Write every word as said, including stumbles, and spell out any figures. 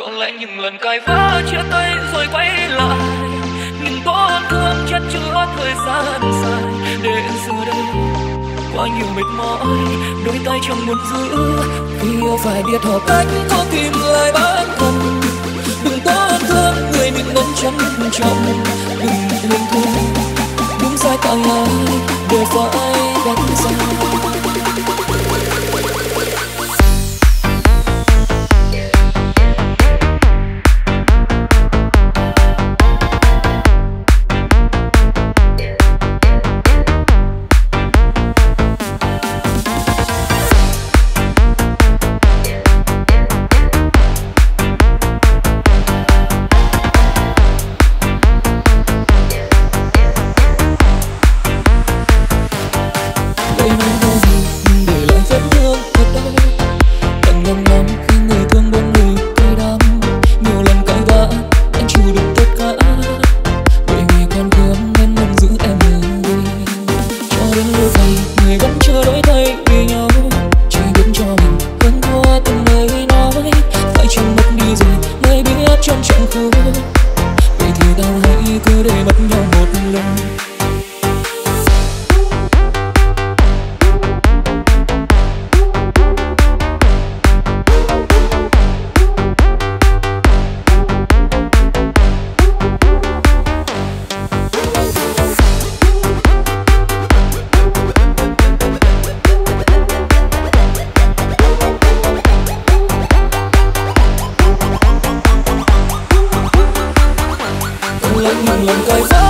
Còn lại những lần cãi vã chia tay rồi quay lại, những tổn thương chất chứa thời gian dài. Để giờ đây quá nhiều mệt mỏi, đôi tay chẳng muốn giữ. Khi yêu phải biết học cách có tìm lại bản thân. Đừng tổn thương người, mình nên trân trọng. Đừng lên thương đúng sai cả hai đều phải đánh giá. Những lần cay vã